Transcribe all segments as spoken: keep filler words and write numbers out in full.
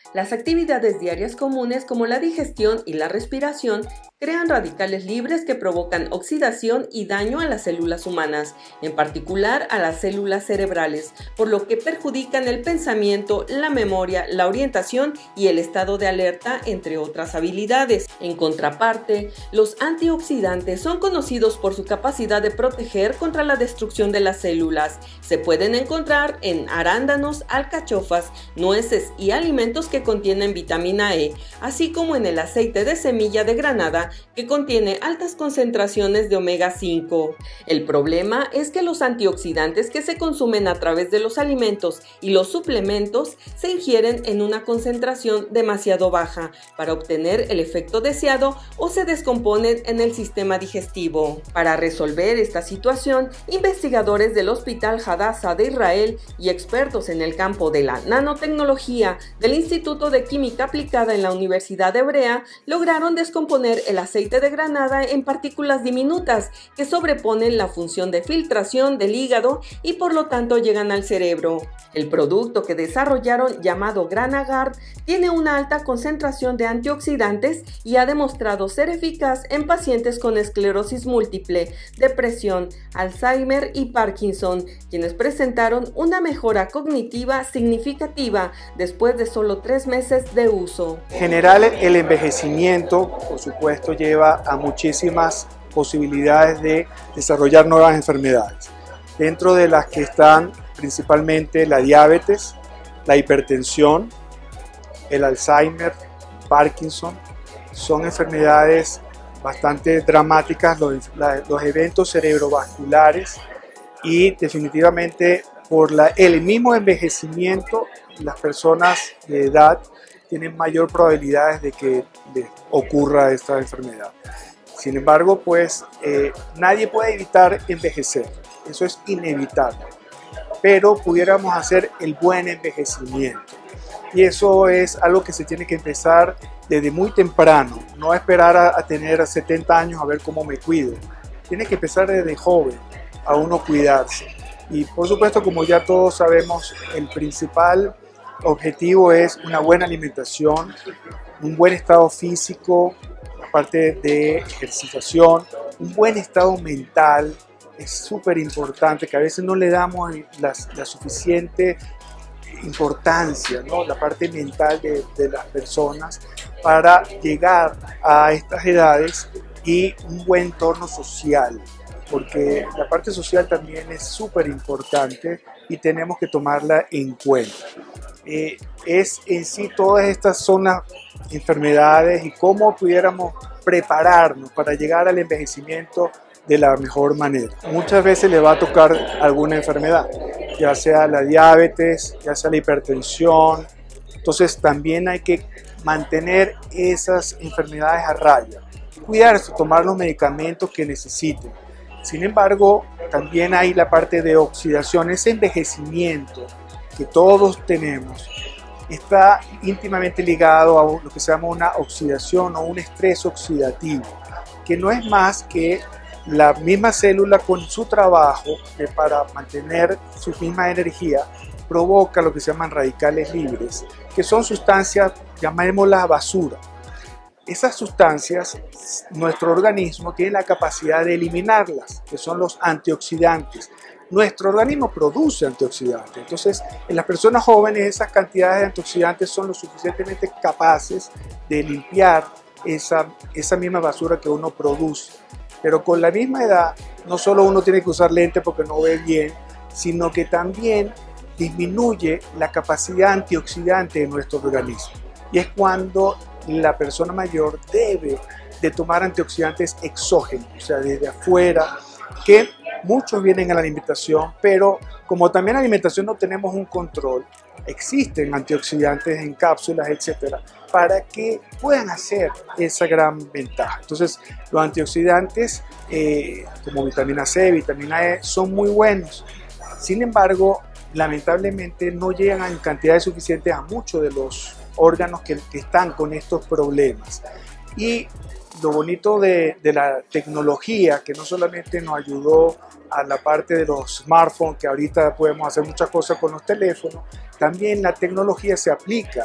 Las actividades diarias comunes como la digestión y la respiración crean radicales libres que provocan oxidación y daño a las células humanas, en particular a las células cerebrales, por lo que perjudican el pensamiento, la memoria, la orientación y el estado de alerta, entre otras habilidades. En contraparte, los antioxidantes son conocidos por su capacidad de proteger contra la destrucción de las células. Se pueden encontrar en arándanos, alcachofas, nueces y alimentos que contienen vitamina E, así como en el aceite de semilla de granada, que contiene altas concentraciones de omega cinco. El problema es que los antioxidantes que se consumen a través de los alimentos y los suplementos se ingieren en una concentración demasiado baja para obtener el efecto deseado o se descomponen en el sistema digestivo. Para resolver esta situación, investigadores del Hospital Hadassah de Israel y expertos en el campo de la nanotecnología del Instituto de Química Aplicada en la Universidad Hebrea lograron descomponer el aceite de granada en partículas diminutas que sobreponen la función de filtración del hígado y por lo tanto llegan al cerebro. El producto que desarrollaron, llamado GranaGuard, tiene una alta concentración de antioxidantes y ha demostrado ser eficaz en pacientes con esclerosis múltiple, depresión, Alzheimer y Parkinson, quienes presentaron una mejora cognitiva significativa después de solo tres meses de uso. En general, el envejecimiento, por supuesto, lleva a muchísimas posibilidades de desarrollar nuevas enfermedades, dentro de las que están principalmente la diabetes, la hipertensión, el Alzheimer, Parkinson. Son enfermedades bastante dramáticas, los, la, los eventos cerebrovasculares, y definitivamente por la, el mismo envejecimiento, las personas de edad tienen mayor probabilidades de que les ocurra esta enfermedad. Sin embargo, pues eh, nadie puede evitar envejecer, eso es inevitable, pero pudiéramos hacer el buen envejecimiento. Y eso es algo que se tiene que empezar desde muy temprano, no esperar a, a tener setenta años a ver cómo me cuido. Tiene que empezar desde joven a uno cuidarse. Y por supuesto, como ya todos sabemos, el principal objetivo es una buena alimentación, un buen estado físico, aparte de ejercitación, un buen estado mental. Es súper importante, que a veces no le damos la, la suficiente importancia, ¿no? La parte mental de, de las personas para llegar a estas edades, y un buen entorno social, porque la parte social también es súper importante y tenemos que tomarla en cuenta. Eh, es en sí todas estas son las enfermedades y cómo pudiéramos prepararnos para llegar al envejecimiento de la mejor manera. Muchas veces le va a tocar alguna enfermedad, ya sea la diabetes, ya sea la hipertensión. Entonces también hay que mantener esas enfermedades a raya, cuidarse, tomar los medicamentos que necesiten. Sin embargo, también hay la parte de oxidación, ese envejecimiento que todos tenemos está íntimamente ligado a lo que se llama una oxidación o un estrés oxidativo, que no es más que la misma célula con su trabajo, que para mantener su misma energía provoca lo que se llaman radicales libres, que son sustancias, llamémoslas basura. Esas sustancias, nuestro organismo tiene la capacidad de eliminarlas, que son los antioxidantes. Nuestro organismo produce antioxidantes, entonces en las personas jóvenes esas cantidades de antioxidantes son lo suficientemente capaces de limpiar esa, esa misma basura que uno produce. Pero con la misma edad, no solo uno tiene que usar lentes porque no ve bien, sino que también disminuye la capacidad antioxidante de nuestro organismo. Y es cuando la persona mayor debe de tomar antioxidantes exógenos, o sea, desde afuera, que muchos vienen a la alimentación, pero como también en la alimentación no tenemos un control, existen antioxidantes en cápsulas, etcétera, para que puedan hacer esa gran ventaja. Entonces, los antioxidantes eh, como vitamina C, vitamina E, son muy buenos. Sin embargo, lamentablemente no llegan en cantidades suficientes a muchos de los órganos que, que están con estos problemas. Y lo bonito de, de la tecnología, que no solamente nos ayudó a la parte de los smartphones, que ahorita podemos hacer muchas cosas con los teléfonos, también la tecnología se aplica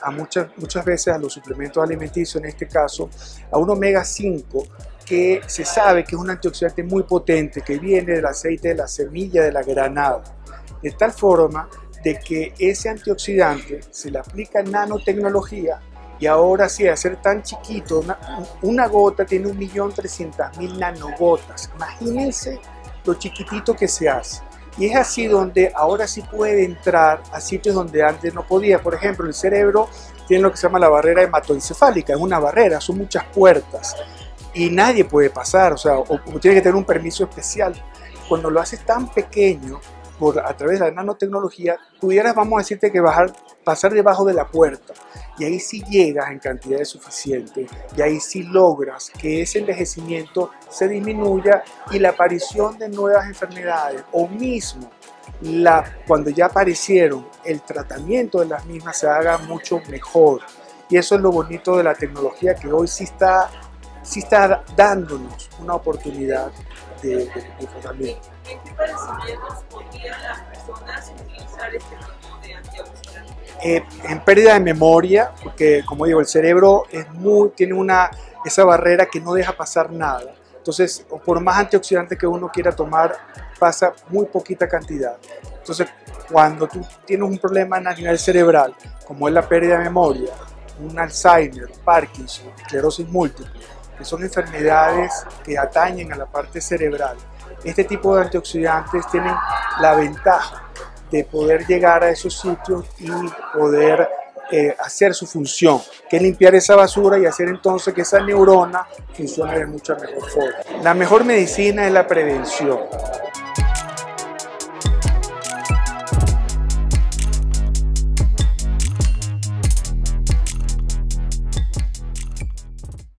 a muchas, muchas veces a los suplementos alimenticios, en este caso, a un omega cinco, que se sabe que es un antioxidante muy potente, que viene del aceite de la semilla de la granada, de tal forma de que ese antioxidante se le aplica nanotecnología y ahora sí, al ser tan chiquito, una, una gota tiene un millón trescientas mil nanogotas. Imagínense lo chiquitito que se hace. Y es así donde ahora sí puede entrar a sitios donde antes no podía. Por ejemplo, el cerebro tiene lo que se llama la barrera hematoencefálica, es una barrera, son muchas puertas. Y nadie puede pasar, o sea, o, o tiene que tener un permiso especial. Cuando lo haces tan pequeño, por, a través de la nanotecnología, pudieras, vamos a decirte, que bajar, pasar debajo de la puerta. Y ahí sí llegas en cantidades suficientes, y ahí sí logras que ese envejecimiento se disminuya y la aparición de nuevas enfermedades, o mismo la, cuando ya aparecieron, el tratamiento de las mismas se haga mucho mejor. Y eso es lo bonito de la tecnología, que hoy sí está sí está dándonos una oportunidad de, de, de tratamiento. ¿En qué padecimientos podrían las personas utilizar este tipo de antioxidantes? Eh, en pérdida de memoria, porque como digo, el cerebro es muy, tiene una, esa barrera que no deja pasar nada. Entonces, por más antioxidantes que uno quiera tomar, pasa muy poquita cantidad. Entonces, cuando tú tienes un problema a nivel cerebral, como es la pérdida de memoria, un Alzheimer, Parkinson, esclerosis múltiple, que son enfermedades que atañen a la parte cerebral, este tipo de antioxidantes tienen la ventaja de poder llegar a esos sitios y poder eh, hacer su función, que es limpiar esa basura y hacer entonces que esa neurona funcione de mucha mejor forma. La mejor medicina es la prevención.